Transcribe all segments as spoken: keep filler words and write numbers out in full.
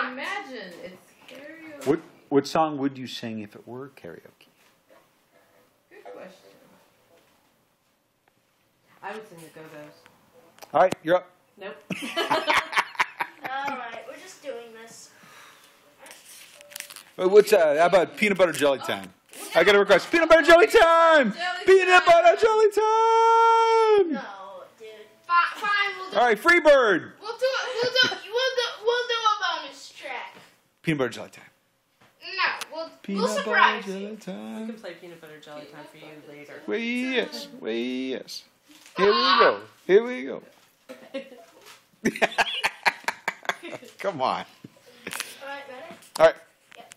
imagine it's karaoke. What what song would you sing if it were karaoke? Good question. I would sing the Go-Go's. All right, you're up. Nope. Alright, we're just doing this. Well, what's uh, how about peanut butter jelly time? Oh, I got a request. Peanut butter jelly time. Jelly peanut time. butter jelly time. No, dude. Fine, fine, we'll do All right, free bird. We'll do it. We'll do we'll do we'll do a bonus track. Peanut butter jelly time. No, we'll Peanut we'll surprise butter you. jelly We time. can play peanut butter jelly time for you later. Wait, yes, wait, yes. Here we go. Here we go. Come on. Alright, ready? All right. Yep.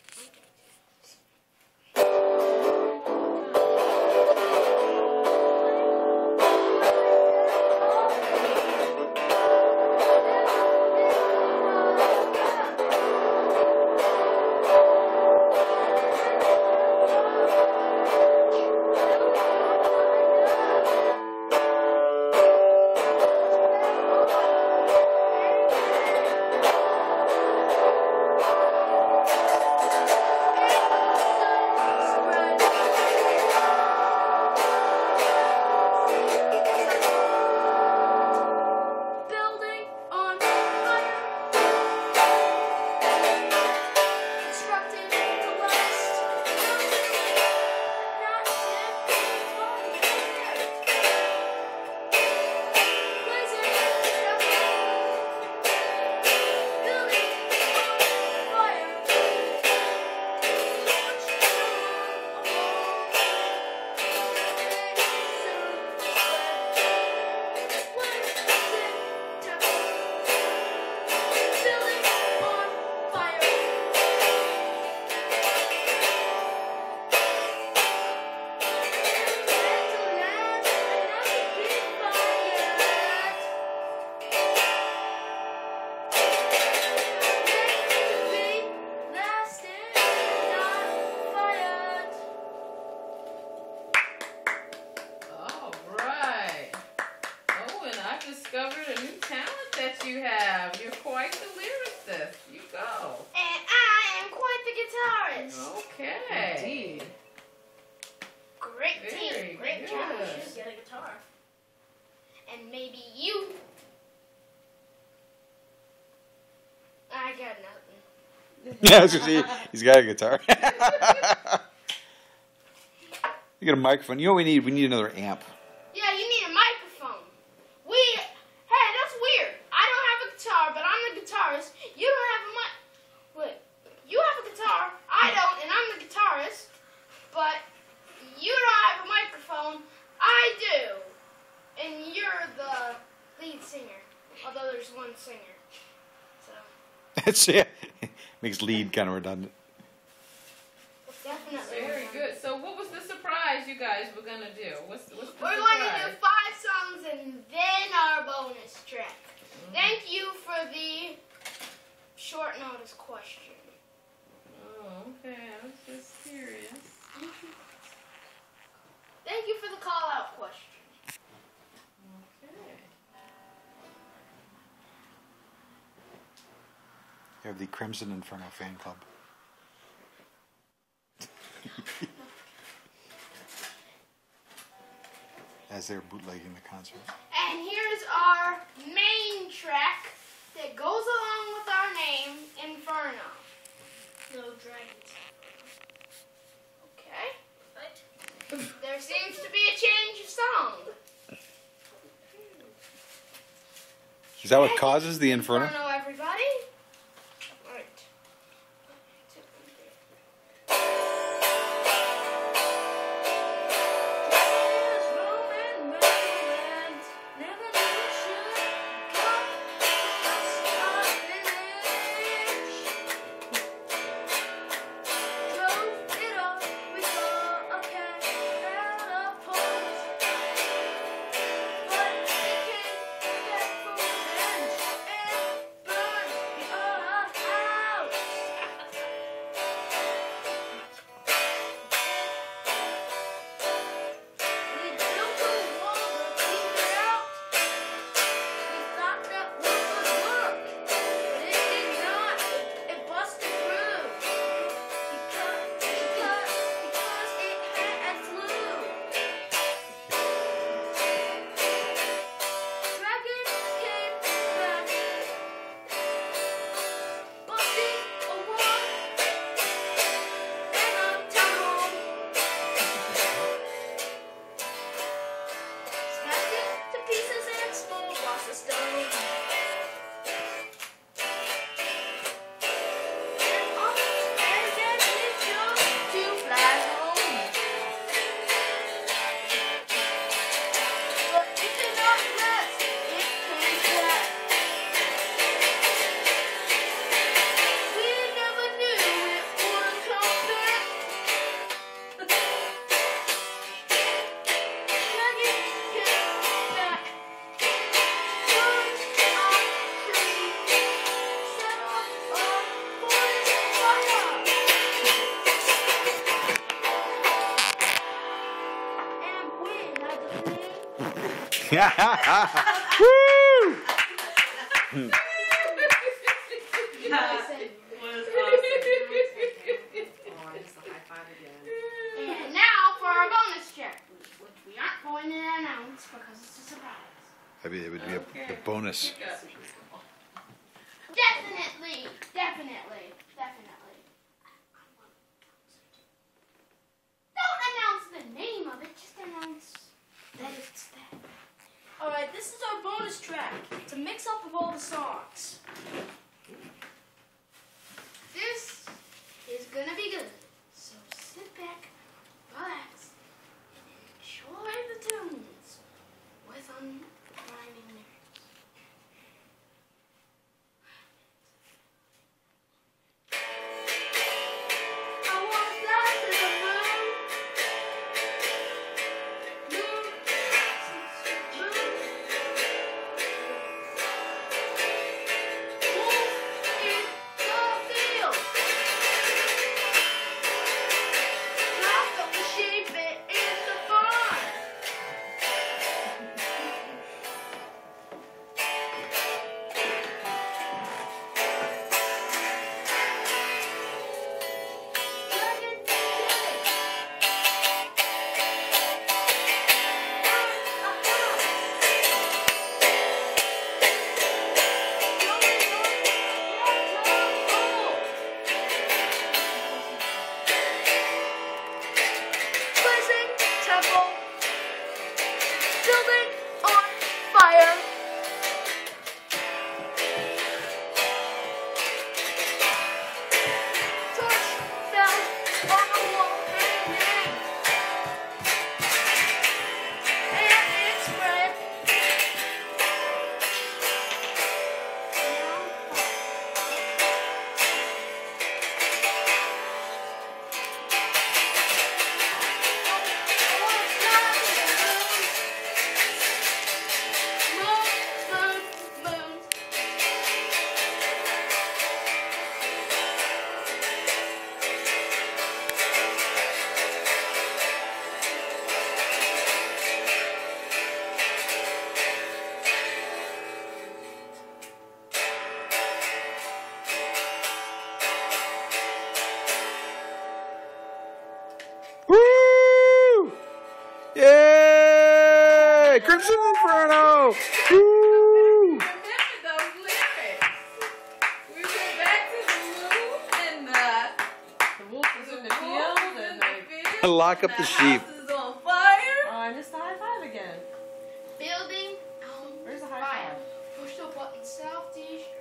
Building on fire. Constructed to last. Not Blazing Building on fire. Building on fire. All right. Owen, I've discovered a new talent that you have. You're quite the lyricist. You go. And I am quite the guitarist. Okay. Indeed. Great Very team. Great job. good. You should get a guitar. And maybe you. I got nothing. Yeah, I was gonna say, he's got a guitar. You got a microphone. You know what we need? We need another amp. Yeah, you need a microphone. We. Hey, that's weird. I don't have a guitar, but I'm the guitarist. You don't have a mic. Wait. You have a guitar. I don't, and I'm the guitarist. But you don't have a microphone. I do. And you're the lead singer. Although there's one singer. So, That's yeah. Makes lead kind of redundant. it's definitely. Very good. So what was the surprise you guys were going to do? What's, what's the We're surprise? going to do five songs and then our bonus track. Thank you for the short notice question. Oh, okay. I was just curious. Thank you for the call out question. Okay. You have the Crimson Inferno fan club. As they're bootlegging the concert. And here's our main track that goes along with our name, Inferno. No dragons. Okay. Right. There seems to be a change of song. Is that what causes the inferno? Inferno, everybody. Alright. But Woo! And now for our bonus check, which we aren't going to announce because it's a surprise. I mean, it would be a, a bonus. Definitely, definitely, definitely. Don't announce the name of it, just announce that it's that. Alright, this is our bonus track. It's a mix-up of all the songs. This is gonna be good. So sit back, relax, and enjoy the tunes with unrhyming lyrics. I want fly to the moon. Moon, moon. Wolf in the field. Lock up the sheep in the barn. Dragon, Blazing temple, building on fire. Torch fell on the wall hanging, and it spread. Moon, moon, moon. Woo! Yay! Crimson Inferno! Woo! Remember those lyrics. We went back to the moon and the, The wolf is in the field wolves in and the the... field. Lock up and the sheep. house is on fire. Oh, I missed the high five again. Building on Where's the high fire. five? Push the button southeast.